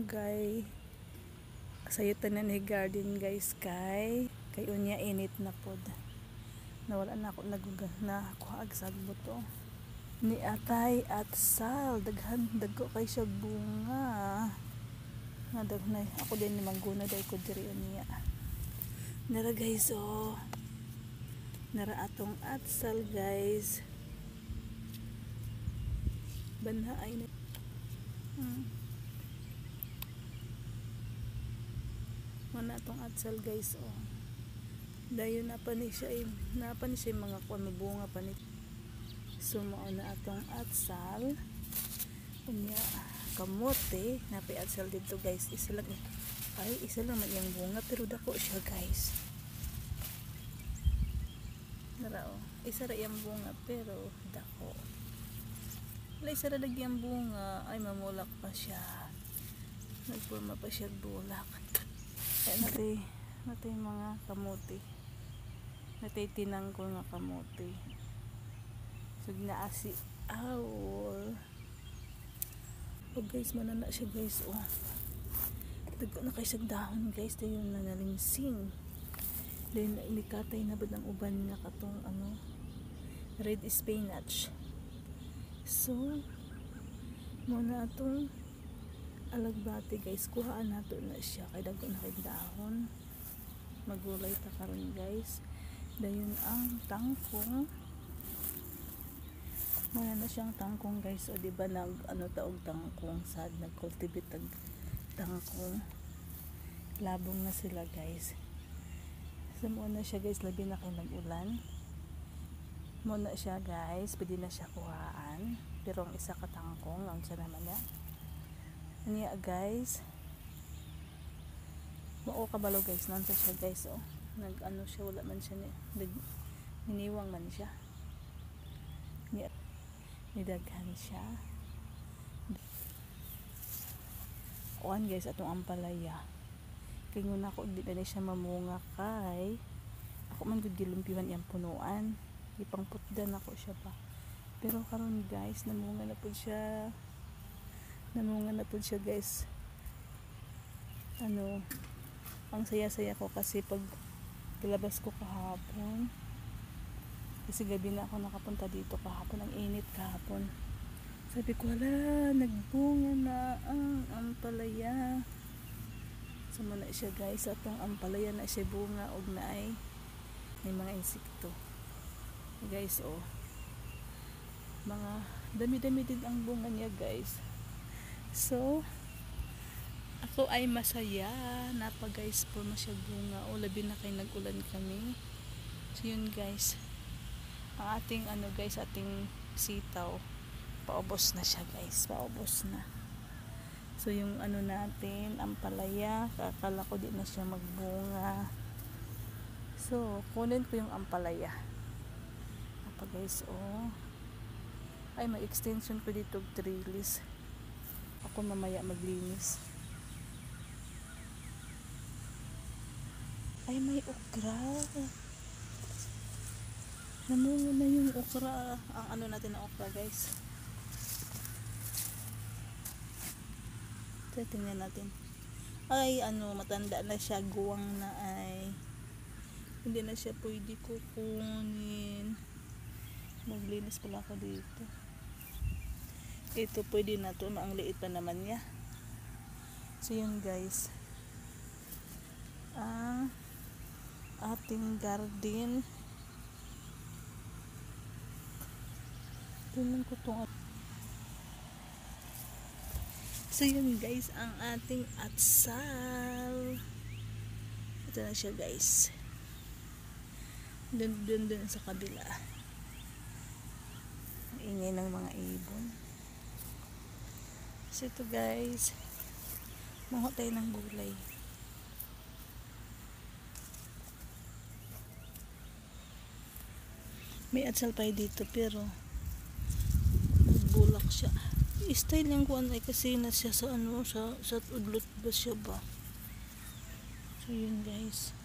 malunggay sayutan na ni garden guys, kay unya init na pod, nawala na ako na kuha ag buto ni atay at sal, dagko kay siya bunga nga dagnay ako din ni mangguna day ko diri niya nara guys. Nara atong atsal guys, banha ay na mana atong atsal guys. Dayon na pa ni siya mga bunga pa ni. So mao na atong atsal unya kamote napay atsal dito guys. Isa lang man yung bunga pero dako siya guys. Nara isa ra yung bunga pero dako. Isa ra lagi yung bunga ay mamulak pa siya. Nagpurma pa siya bulak. Natay mga kamote. Natay tinangkol nga kamote. Sug na asi awol. Guys, manana siya guys. Dagko na kay sag dahon guys, dayon na nalingsing. Then inikatay na bud ang uban nga katong red spinach. So muna atong alagbati guys, kuhaan nato na siya kay dagko na kay dahon. Magulay ta karon guys. Dayon ang tangkong. Muna na siyang tangkong guys. O diba taog tangkong sad nag-cultivate ang tangkong. Labong na sila guys. So muna siya guys, labi na kay nag-ulan. Muna siya guys, pwede na siya kuhaan. Pero ang isa ka tangkong, ang siya naman na. Niya guys. Mao kabalo guys, nansa siya guys. Siya, wala man siya niniwang man siya. Nidaghan siya. Kuan guys, atong ampalaya. Kaya nga ako di na siya mamunga kay ako man gud gilumpiwan iyang punuan, ipangputdan ako siya pa. Pero karon guys, namunga na pud siya guys. Ang saya-saya ko kasi pag kilabas ko kahapon, kasi gabi na ako nakapunta dito kahapon, ang init kahapon. Sabi ko, wala, nagbunga na ang ampalaya. So muna siya guys, atong ampalaya na siya bunga og naay may mga insekto guys. Mga dami-dami din ang bunga niya guys. So ako ay masaya na pa guys po na siya bunga. Labi na kay nag-ulan kami. So yun guys, ang ating guys, ating sitaw paubos na siya guys, paubos na. So yung natin, ampalaya, kakala ko di na siya magbunga. So kunin ko yung ampalaya. Apa guys, ay mag-extension ko dito 3 leaves. Ako mamaya maglinis. Ay may okra. Namunga na yung okra. Ang natin na okra guys. Tingnan natin. Ay matanda na siya, guwang na ay. Hindi na siya pwede kukunin. Maglinis pala ako dito. Ito pwede na to, ang liit pa naman niya. So yun guys, ang ating garden. Tingnan ko itong. So yun guys, ang ating atsal. Ito na siya guys. Dun sa kabila. Ang ingay ng mga ibon. So ito guys, manghot tayo ng gulay. May atsal pa dito pero bulak siya. Style yung kuan ay kasi na siya sa sa udlot ba siya ba. So yun guys.